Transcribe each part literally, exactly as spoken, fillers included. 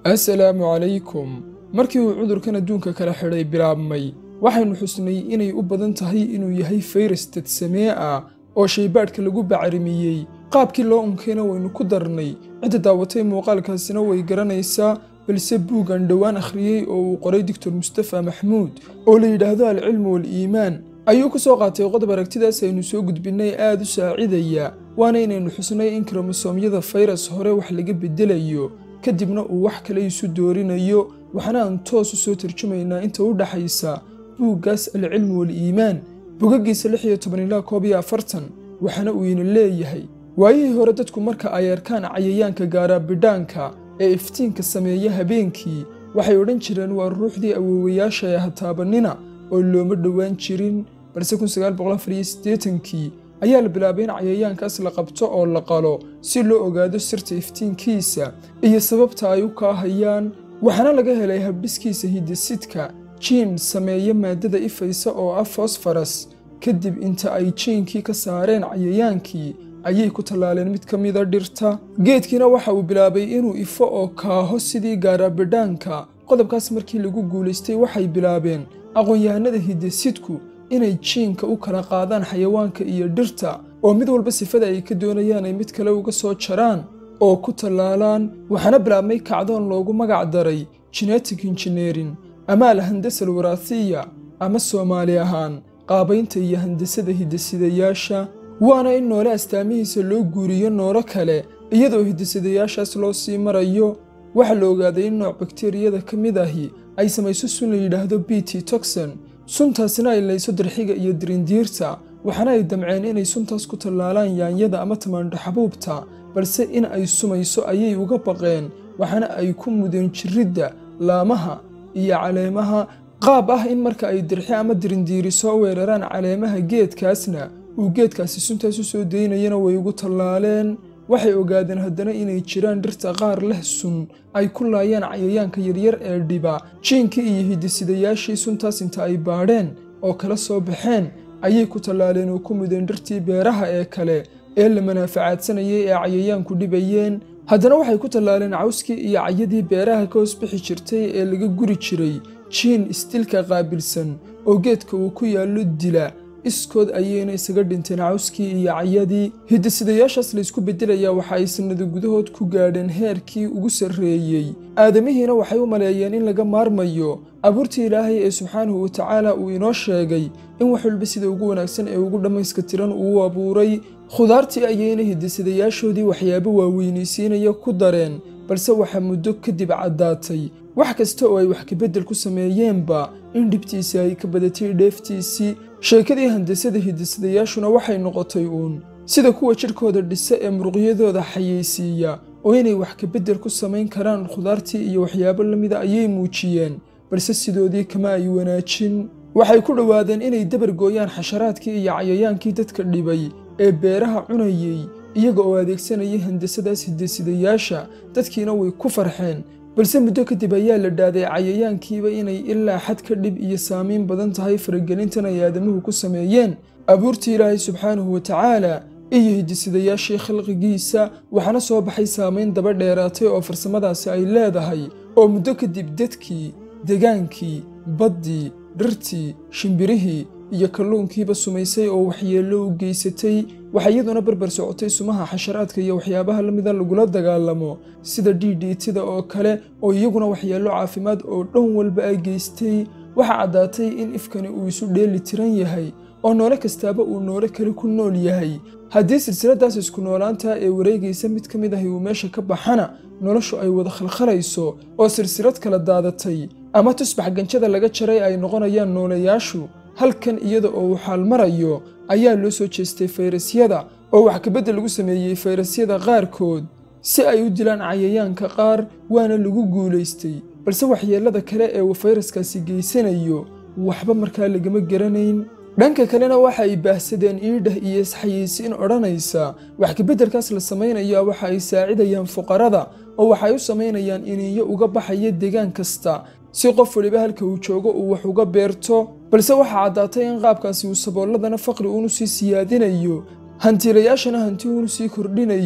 assalaamu calaykum. markii uu cudurkan adduunka kala xidhay bilaabmay waxaynu xusnay inay u badan tahay inuu yahay fayras dadsamee ah oo shaybaadhka lagu bacrimiyey. qaabkii loo unkayna waynu ku darnay. cidda daawatay muuqaalkaasina way garanaysaa, balse buugan dhowaan akhriyey oo uu qoray doctor Mustafa Maxmuud oo la yidhaahdo alcilmu wal-iimaan ayuu ku soo qaatay qodob aragtidaas aynu soo gudbinay aad u saacidaya, waana inaynu xusnay in kromosoomyada fayras hore wax laga bedelayo kadibna uu wax kale isu doorinayo. waxaana aan toos u soo tarjumaynaa inta u dhaxaysa buuggaas alcilmu wal-iimaan bugagiisa lix iyo toban ilaa koob iyo afartan. waxaana uu ina leeyahay waayihii hore dadku marka ay arkaan cayayaanka gaara bidhaanka ee iftiinka sameeya habeenkii waxay odhan jireen waa ruuxdii awoowayaasha ee hataabanina oo looma dhowaan jirin. balse kun sagaal boqol afar iyo siddeetankii ayaa la bilaabay in cayayaankaas la qabto oo la qalo si loo ogaado sirta iftiinkiisa iyo sababta ay u kaahayaan. waxaana laga helay habdhiskiisa hiddasidka jiin sameeya maadada ifaysa oo ah fosfaras. kadib inta ay jiinkii ka saareen cayayaankii ayay ku tallaaleen mid ka mida dhirta. geedkiina waxa uu bilaabay inuu ifo oo kaaho sidii gaarabidhaanka. qodobkaas markii lagu guulaystay waxay bilaabeen aqoon-yahanada hiddasidku inay jiinka u kala qaadaan xayawaanka iyo dhirta oo mid walba sifada ay ka doonayaan ay mid kale uga soo jaraan oo ku tallaalaan. waxaana bilaabmay kacdoon loogu magac daray genetic engineering ama alhandasa alwaraathiya ama soomaali ahaan qaabaynta iyo handasada hiddasidayaasha. waana in noole astaamihiisa loo guuriyo noolo kale iyadoo hiddasidayaashaas loo sii marayo. waxaa la ogaaday in nooc bakteeriyada ka mid ahi ay samayso sun la yidhaahdo bt toxin. suntaasina ay layso darxiga iyo dirindiirta. waxaana ay damceen inay suntaas ku tallaalaan yaanyada ama tamaandho xabuubta, balse in ay sumayso ayay uga baqeen. waxaana ay ku mudeen jiridda, laamaha iyo caleemaha qaab ah in marka ay dirxi ama dirindiiri soo weeraraan caleemaha geedkaasna uu geedkaasi suntaas u soo daynayana way ugu tallaaleen. waxay ogaadeen haddana inay jiraan dhirta qaar leh sun ay ku laayaan cayayaanka yaryar ee dhiba. jiinkii iyo hiddasidayaashii suntaas inta ay baadheen oo kala soo baxeen ayay ku tallaaleen oo ku mudeen dhirtii beeraha ee kale ee la manaafacaadsanayay ee cayayaanku dhibayeen. haddana waxay ku tallaaleen cawskii iyo cayadii beeraha ka hoos bixi jirtay ee laga guri jiray jiin istilka qaabilsan oo geedka uu ku yaallo dila. iskood ayayna isaga dhinteen cawskii iyo cayadii. hiddasidayaashaas laysku beddelayaa waxa ay sannado gudahood ku gaadheen heerkii ugu sarreeyey. aadamihiina waxay u maleeyeen in laga maarmayo abuurtii ilaahay ee subxaanahu wa tacaala uu inoo sheegay in wax walba sida ugu wanaagsan ee ugu dhammayska tiran uu abuuray. khudaartii ayayna hiddasidayaashoodii waxyaabo waaweynaysiinaya ku dareen, balse waxaa muddo kadib caddaatay wax kasta oo ay wax kabeddel ku sameeyeenba in dhibtiisii ay ka badatay dheeftiisii. sheekadii handasada hiddasidayaashuna waxay noqotay uun sida kuwa jidhkooda dhisa ee muruqyadooda xayeysiiya oo inay wax kabeddel ku samayn karaan khudaartii iyo waxyaabo la mida ayay muujiyeen, balse sidoodii kama ay wanaajin. waxay ku dhowaadeen inay dabar gooyaan xasharaadkii iyo cayayaankii dadka dhibay ee beeraha cunayey iyaga oo adeegsanayay handasadaas hiddasidayaasha. dadkiina way ku farxeen, balse muddo kadib ayaa la dhaaday cayayaankiiba inay ilaa xad ka dhib iyo saamayn badan tahay faragelintan ay aadamuhu ku sameeyeen abuurtii ilaahay subxaanahu wa tacaala iyo hiddasidayaashii khalqigiisa. waxaana soo baxay saamayn daba dheeraatay oo farsamadaasi ay leedahay oo muddo kadib dadkii, degaankii, baddii, dhirtii, shimbirihii iyo kalluunkiiba sumaysay oo waxyeello u geysatay. waxaa iyaduna barbar socotay sumaha xasharaadka iyo waxyaabaha la mida lagula dagaalamo sida d d tida oo kale oo iyaguna waxyeello caafimaad oo dhan walba ay geystay. waxaa caddaatay in ifkani uu isu dheeli tiran yahay oo noole kastaaba uu noole kale ku nool yahay. haddii silsiladaas isku noolaanta ee wareegaysa mid ka mid ahi uu meesha ka baxana noloshu ay wada khalkhalayso oo silsilad kala daadatay ama tusbax ganjada laga jaray ay noqonayaan nooleyaashu. halkan iyada oo uu xaal marayo ayaa loo soo jeestay fayrasyada oo wax kabeddel lagu sameeyey fayrasyada qaarkood si ay u dilaan cayayaanka qaar, waana lagu guulaystay. balse waxyeellada kale ee uu fayraskaasi geysanayo waxba markaa lagama garanayn. dhanka kalena waxa ay baahsadeen iidhah iyo isxayeysiin odhanaysa wax kabeddelkaas la samaynayaa waxa ay saacidayaan fuqarada oo waxay u samaynayaan iniyo uga baxaya deegaan kasta si qof waliba halka uu joogo uu wax uga beerto. balse waxaa caddaatay in qaabkaasi uu sabooladana faqri uunu sii siyaadinayo, hantiilayaashana hanti uunu sii kordhinayo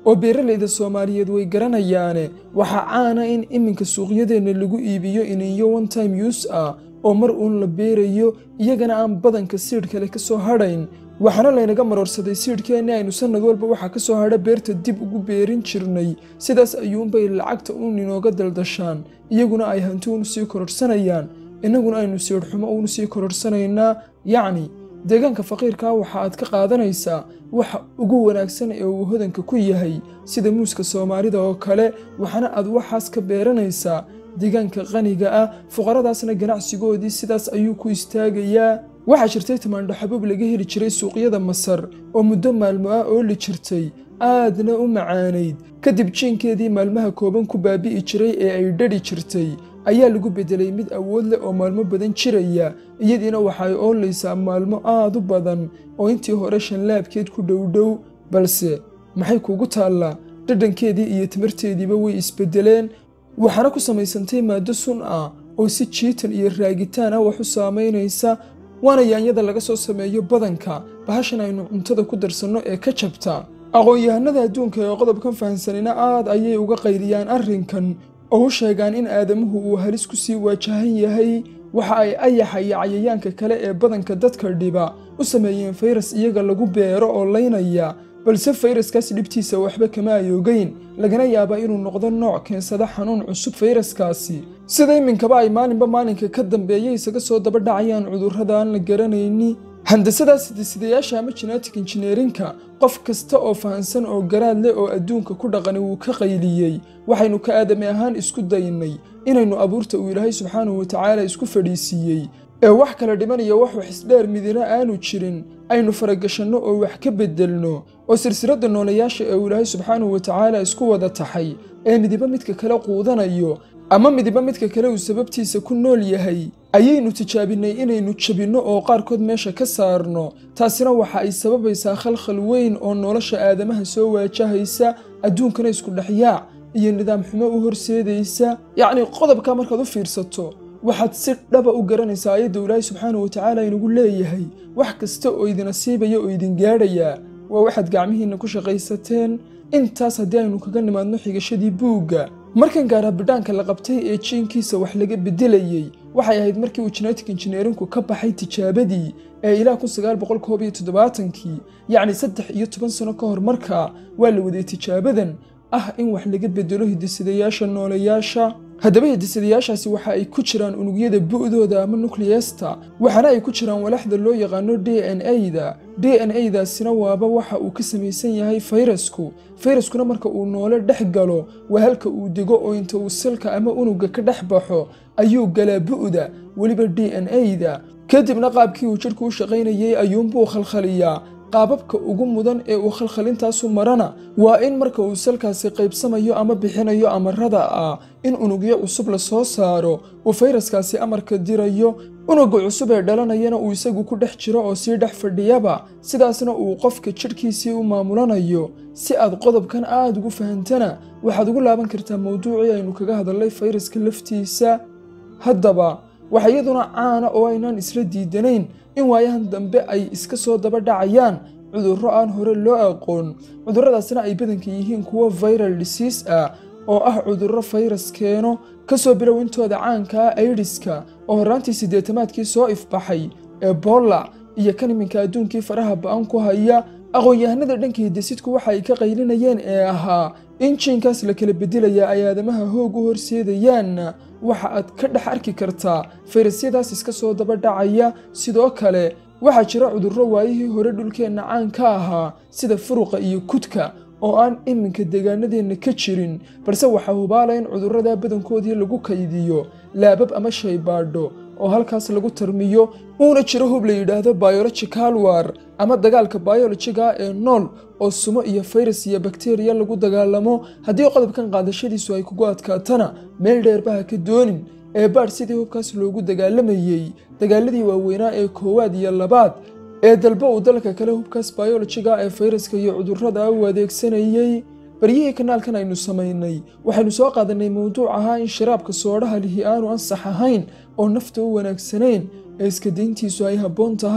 oo beeralayda Soomaaliyeed way garanayaane waxa caana in iminka suuqyadeena lagu iibiyo iniinyo one time use ah oo mar uun la beerayo iyagana aan badanka seed kale ka soo hadhayn waxaana laynaga maroorsaday seedkeena aynu sanad walba waxa ka soo hadha beerta dib ugu beerin jirnay sidaas ayuunbay lacagta uun inooga daldashaan iyaguna ay hanti uun sii kororsanayaan inaguna aynu seed xumo uun sii kororsanaynaa yacni deegaanka faqiirka waxa aad ka qaadanaysaa waxa ugu wanaagsan ee uu hodanka ku yahay sida muuska Soomaalida oo kale waxana aad waxaas ka beeranaysaa deegaanka qaniga ah fuqaradaasna ganacsigoodii sidaas ayuu ku istaagayaa waxa jirtay tamaandho xabuub laga heli jiray suuqyada Masar oo muddo maalmo ah oo li jirtay aadna u macaaneyd kadib jiinkeedii maalmaha kooban ku baabi'i jiray ee ay dhadhi jirtay ayaa lagu bedelay mid awood leh oo maalmo badan jiraya iyadiina waxay oolaysaa maalmo aad u badan oo intii hore shan laabkeed ku dhowdhow balse maxay kugu taallaa dhadhankeedii iyo tamarteediiba way isbedeleen waxaana ku samaysantay maado sun ah oo si jiitan iyo raagitaan ah wax u saamaynaysa waana yaanyada laga soo sameeyo badanka bahashan aynu cuntada ku darsanno ee ka jabta aqoon-yahanada adduunka ee qodobkan fahansanina aad ayay uga qayliyaan arrinkan oo u sheegaan in aadamuhu uu halis ku sii waajahan yahay waxa ay ayaxa iyo cayayaanka kale ee badanka dadka dhiba u sameeyeen fayras iyaga lagu beero oo laynaya balse fayraskaas dhibtiisa waxba kama ayoogayn lagana yaabaa inuu noqdo nooc keensada xanuun cusub fayraskaasi sida iminkaba ay maalinba maalinka ka dambeeyay isaga soo daba dhacayaan cudurrada aan la garanayni handasadaas sidisidayaasha ama genetic engineerinka qof kasta oo fahansan oo garaad leh oo adduunka ku dhaqani wuu ka qayliyey waxaynu ka aadami ahaan isku daynay inaynu abuurta uu Ilaahay subxaanahu wa tacaala isku fadhiisiiyey ee wax kala dhimanayo wax wax isdheer midina aanu jirin aynu faragashanno oo wax ka bedelno oo silsiladda noolayaasha ee Ilaahay subxaanahu wa tacaala isku wada taxay ee midiba midka kale quudanayo ama midiba midka kale uu sababtiisa ku nool yahay ayaynu tijaabinay inaynu jabinno oo qaarkood meesha ka saarno taasina waxa ay sababaysaa khalkhal weyn oo nolosha aadamaha soo waajahaysa adduunkana isku dhaxyaac iyo nidaam xumo u horseedaysa yacni qodobka markaad u fiirsato waxaad si dhaba u garanaysaa ayadda Ilaahay subxaanahu wa tacaala inagu leeyahay wax kasta oo idin nasiibaya oo idin gaadhaya waa waxaad gacmihiinna ku shaqaysateen intaas haddii aynu kaga nimaadno xigashadii buugga markan gaara bidhaanka la qabtay ee jiinkiisa wax laga bedelayay waxay ahayd markii uu genetic engineerinku ka baxay tijaabadii ee ilaa kun sagaal boqol koob iyo toddobaatankii yacni saddex iyo toban sano ka hor markaa waa la waday tijaabadan ah in wax laga bedelo hidisidayaasha noolayaasha haddaba hidisidayaashaasi waxa ay ku jiraan unugyada bu'dooda ama nucleasta waxaana ay ku jiraan walaxda loo yaqaano D N A-da D N A-daasina waaba waxa uu ka samaysan yahay fayrasku fayraskuna marka uu noole dhex galo waa halka uu dego oo inta uu silka ama unuga ka dhex baxo ayuu galaa bu'da weliba D N A-da kadibna qaabkii uu jidhku u shaqaynayay ayuunbuu khalkhaliyaa qaababka ugu mudan ee uu khalkhalintaasu marana waa in marka uu salkaasi qaybsamayo ama bixinayo amarada ah in unugyo cusub la soo saaro uu fayraskaasi amarka dirayo unuga cusub ee dhalanayana uu isagu ku dhex jiro oo sii dhex fadhiyaba sidaasna uu qofka jidhkiisii u maamulanayo si aad qodobkan aad ugu fahantana waxaad ugu laaban kartaa mawduucii aynu kaga hadalnay fayraska laftiisa haddaba waxa iyaduna caana oo aynaan isla diidanayn in waayahan dambe ay iska soo daba dhacayaan cudurro aan hore loo aqoon cudurradaasna ay badanka yihiin kuwo viral disease ah oo ah cudurro fayras keeno ka soo bilow intooda caanka ah aidiska oo horraantii siddeetamaadkii soo ifbaxay ebola iyo kan iminka adduunkii faraha ba'an ku haya aqoon-yahanada dhanka hiddasidku waxa ay ka qaylinayeen ee ahaa in jiinkaas la kala bedelayaa ay aadamaha hoog u horseedayaanna waxa aad ka dhex arki kartaa fayrasyadaas iska soo daba dhacaya sidoo kale waxaa jira cudurro waayihii hore dhulkeenna caan ka ahaa sida furuqa iyo kudka oo aan iminka deegaanadeenna ka jirin balse waxaa hubaala in cudurrada badankoodii lagu kaydiyo laabab ama shaybaadho oo halkaas lagu tarmiyo uuna jiro hub la yidhaahdo biological war ama dagaalka biologiga ee nool oo sumo iyo fayras iyo bakteriya lagu dagaalamo haddii qodobkan qaadashadiisu ay kugu adkaatana meel dheerbaha ka doonin ee baadh sidii hubkaas loogu dagaalamayey dagaaladii waaweynaa ee koowaad iyo labaad ee dalba uu dalka kale hubkaas biologiga ee fayraska iyo cudurrada u adeegsanayey baryihii kanaalkan aynu samaynay waxaynu soo qaadanay mawduuc ahaa in sharaabka soodhaha lihi aanu ansax ahayn oo nafta u wanaagsanayn ee iska dayntiisu ay habboon tahay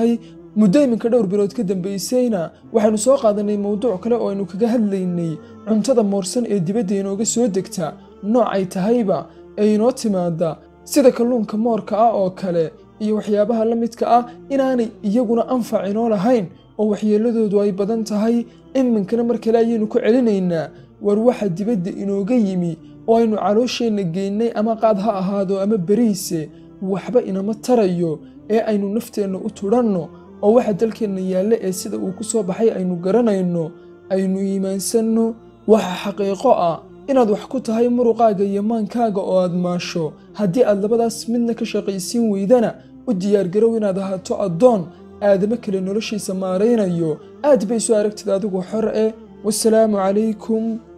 muddo iminka dhowr bilood ka dambaysayna waxaynu soo qaadanay mowduuc kale oo aynu kaga hadlaynay cuntada moorsan ee dibadda inooga soo degta nooc ay tahayba ee inoo timaada sida kalluunka moorka ah oo kale iyo waxyaabaha la midka ah inaanay iyaguna anfac inoo lahayn oo waxyeelladoodu ay badan tahay. iminkana mar kale ayaynu ku celinaynaa war waxa dibadda inooga yimi oo aynu caloosheenna geynay ama qaad ha ahaado ama beriise waxba inama tarayo ee aynu nafteenna u tudhanno oo waxa dalkeenna yaalla ee sida uu ku soo baxay aynu garanayno aynu iimaansanno. waxa xaqiiqo ah inaad wax ku tahay muruqaaga iyo maankaaga oo aad maasho. haddii aad labadaas midna ka shaqaysiin weydana u diyaargarow inaad ahaato addoon aadamo kale noloshiisa maaraynayo. aad bay soo aragtid adigu xor eh. wassalaamu calaykum.